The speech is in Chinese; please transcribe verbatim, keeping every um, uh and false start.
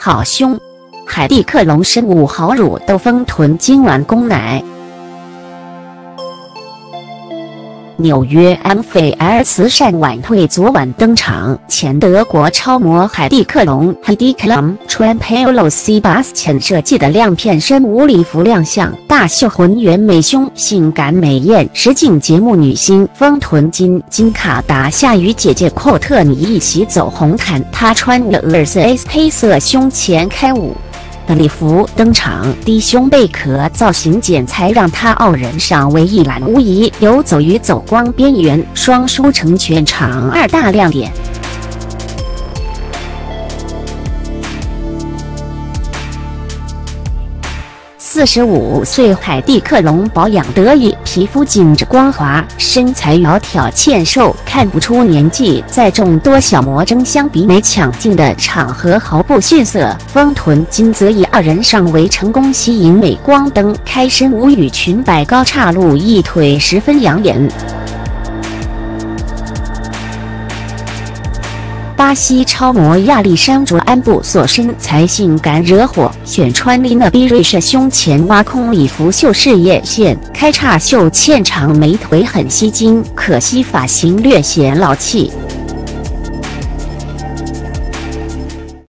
好凶！海地克隆生物好乳豆丰臀筋丸供奶。纽约 M F L 慈善晚会昨晚登场，前德国超模海蒂克隆 （Heidi Klum） 穿 Paolo Sebastian 设计的亮片深无礼服亮相，大秀浑圆美胸，性感美艳。实境节目女星丰臀金金卡达夏与姐姐寇特尼一起走红毯，她穿了俄尔斯 S 黑色胸前开舞的礼服登场，低胸贝壳造型剪裁让她傲人上位一览无遗，游走于走光边缘，双输成全场二大亮点。四十五岁海蒂克隆保养得意，皮肤紧致光滑，身材窈窕纤瘦，看不出年纪。在众多小模争相比美抢镜的场合毫不逊色。丰臀金则以二人上围成功吸引镁光灯，开身无语裙摆高岔露一腿十分养眼。巴西超模亚历山卓安布索身材性感惹火，选穿丽娜比瑞士胸前挖空礼服秀事业线，开叉袖嵌长美腿很吸睛，可惜发型略显老气。